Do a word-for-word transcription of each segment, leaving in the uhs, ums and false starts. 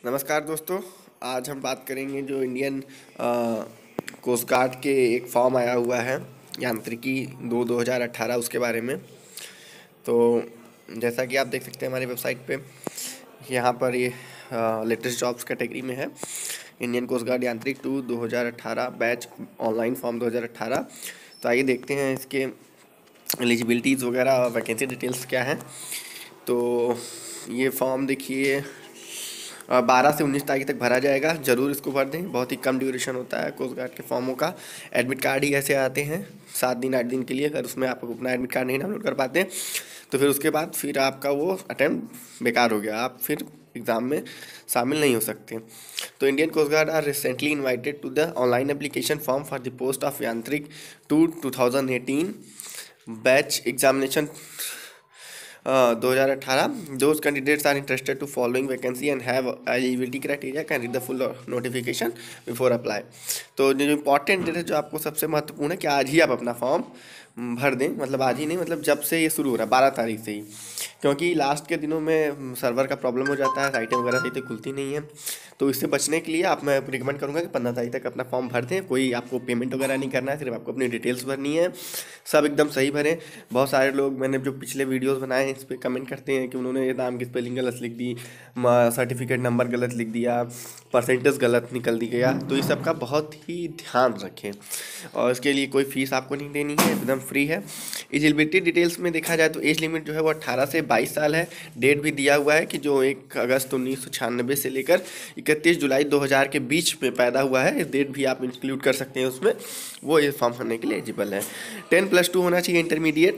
नमस्कार दोस्तों। आज हम बात करेंगे जो इंडियन कोस्ट गार्ड के एक फॉर्म आया हुआ है यांत्रिकी दो दो हज़ार अट्ठारह उसके बारे में। तो जैसा कि आप देख सकते हैं हमारी वेबसाइट पे यहाँ पर ये लेटेस्ट जॉब्स कैटेगरी में है इंडियन कोस्ट गार्ड यांत्रिक टू दो हज़ार अट्ठारह बैच ऑनलाइन फॉर्म दो हज़ार अट्ठारह। तो आइए देखते हैं इसके एलिजिबिलिटीज़ वगैरह वैकेंसी डिटेल्स क्या हैं। तो ये फॉर्म देखिए बारह से उन्नीस तारीख तक भरा जाएगा। ज़रूर इसको भर दें, बहुत ही कम ड्यूरेशन होता है कोस्ट गार्ड के फॉर्मों का। एडमिट कार्ड ही ऐसे आते हैं सात दिन आठ दिन के लिए। अगर उसमें आप अपना एडमिट कार्ड नहीं डाउनलोड कर पाते हैं तो फिर उसके बाद फिर आपका वो अटेम्प्ट बेकार हो गया, आप फिर एग्ज़ाम में शामिल नहीं हो सकते। तो Indian Coast Guard are recently invited to the online application form for the post of यांत्रिक to two thousand eighteen batch examination दो हज़ार अट्ठारह। Those candidates are interested to following vacancy and have eligibility criteria can read the full notification before apply. तो जो important date है, जो आपको सबसे महत्वपूर्ण है कि आज ही आप अपना फॉर्म भर दें। मतलब आज ही नहीं, मतलब जब से ये शुरू हो रहा है बारह तारीख से ही, क्योंकि लास्ट के दिनों में सर्वर का प्रॉब्लम हो जाता है, साइटें वगैरह सही से खुलती नहीं है। तो इससे बचने के लिए आप मैं रिकमेंड करूँगा कि पंद्रह तारीख तक अपना फॉर्म भर दें। कोई आपको पेमेंट वगैरह नहीं करना है, सिर्फ आपको अपनी डिटेल्स भरनी है। सब एकदम सही भरें। बहुत सारे लोग, मैंने जो पिछले वीडियोस बनाए हैं इस पर कमेंट करते हैं कि उन्होंने नाम की स्पेलिंग गलत लिख दी, सर्टिफिकेट नंबर गलत लिख दिया, परसेंटेज गलत निकल दी गया। तो इस सब का बहुत ही ध्यान रखें और इसके लिए कोई फीस आपको नहीं देनी है, एकदम फ्री है। एलिजिबिलिटी डिटेल्स में देखा जाए तो एज लिमिट जो है वो अट्ठारह से बाईस साल है। डेट भी दिया हुआ है कि जो एक अगस्त उन्नीस सौ छियानबे से लेकर इकतीस जुलाई दो हज़ार के बीच में पैदा हुआ है, इस डेट भी आप इंक्लूड कर सकते हैं उसमें, वो ये फॉर्म भरने के लिए एलिजिबल है। टेन प्लस टू होना चाहिए इंटरमीडिएट,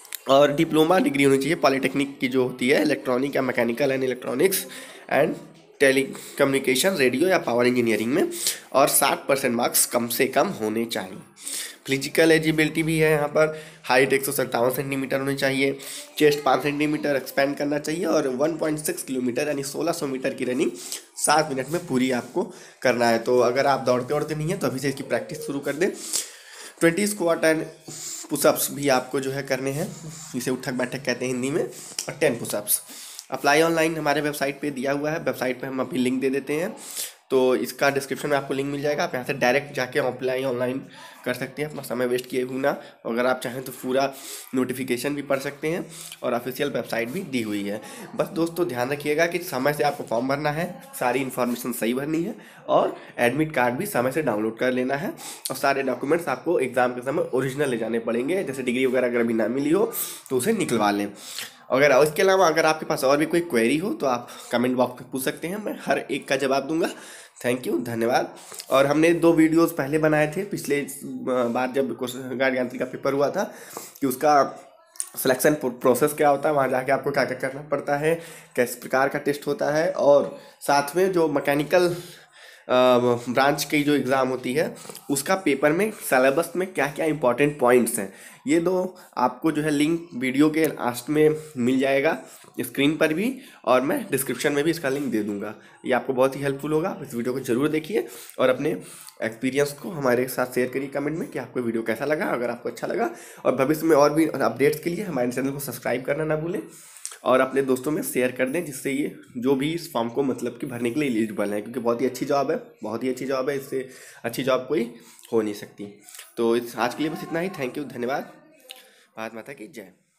और डिप्लोमा डिग्री होनी चाहिए पॉलिटेक्निक की जो होती है, इलेक्ट्रॉनिक या mechanical and electronics and telecommunication, radio या पावर इंजीनियरिंग में, और साठ परसेंट मार्क्स कम से कम होने चाहिए। फिजिकल एलिजिबिलिटी भी है यहाँ पर। हाइट एक सौ सत्तावन सेंटीमीटर होनी चाहिए, चेस्ट पाँच सेंटीमीटर एक्सपेंड करना चाहिए, और वन पॉइंट सिक्स किलोमीटर यानी सोलह सौ मीटर की रनिंग सात मिनट में पूरी आपको करना है। तो अगर आप दौड़ते दौड़ते नहीं हैं तो अभी से इसकी प्रैक्टिस शुरू कर दें। ट्वेंटी स्क्वाट एंड पुशअप्स भी आपको जो है करने हैं, इसे उठक बैठक कहते हैं हिंदी में, और टेन पुशअप्स। अप्लाई ऑनलाइन हमारे वेबसाइट पे दिया हुआ है, वेबसाइट पे हम अभी लिंक दे देते हैं, तो इसका डिस्क्रिप्शन में आपको लिंक मिल जाएगा। आप यहाँ से डायरेक्ट जाके अप्लाई ऑनलाइन कर सकते हैं, अपना समय वेस्ट किए बिना। अगर आप चाहें तो पूरा नोटिफिकेशन भी पढ़ सकते हैं, और ऑफिशियल वेबसाइट भी दी हुई है। बस दोस्तों ध्यान रखिएगा कि समय से आपको फॉर्म भरना है, सारी इन्फॉर्मेशन सही भरनी है, और एडमिट कार्ड भी समय से डाउनलोड कर लेना है, और सारे डॉक्यूमेंट्स आपको एग्जाम के समय ओरिजिनल ले जाने पड़ेंगे। जैसे डिग्री वगैरह अगर अभी ना मिली हो तो उसे निकलवा लें। अगर इसके अलावा अगर आपके पास और भी कोई क्वेरी हो तो आप कमेंट बॉक्स में पूछ सकते हैं, मैं हर एक का जवाब दूंगा। थैंक यू, धन्यवाद। और हमने दो वीडियोस पहले बनाए थे पिछले बार जब कोस्ट गार्ड यांत्रिक का पेपर हुआ था, कि उसका सिलेक्शन प्रोसेस क्या होता है, वहाँ जाके आपको क्या क्या करना पड़ता है, किस प्रकार का टेस्ट होता है, और साथ में जो मैकेनिकल ब्रांच की जो एग्ज़ाम होती है उसका पेपर में सिलेबस में क्या क्या इंपॉर्टेंट पॉइंट्स हैं, ये दो आपको जो है लिंक वीडियो के लास्ट में मिल जाएगा स्क्रीन पर भी, और मैं डिस्क्रिप्शन में भी इसका लिंक दे दूंगा। ये आपको बहुत ही हेल्पफुल होगा। इस वीडियो को जरूर देखिए और अपने एक्सपीरियंस को हमारे साथ शेयर करिए कमेंट में कि आपको वीडियो कैसा लगा। अगर आपको अच्छा लगा और भविष्य में और भी अपडेट्स के लिए हमारे चैनल को सब्सक्राइब करना ना भूलें, और अपने दोस्तों में शेयर कर दें, जिससे ये जो भी इस फॉर्म को मतलब कि भरने के लिए एलिजिबल है, क्योंकि बहुत ही अच्छी जॉब है, बहुत ही अच्छी जॉब है, इससे अच्छी जॉब कोई हो नहीं सकती। तो इस आज के लिए बस इतना ही। थैंक यू, धन्यवाद। भारत माता की जय।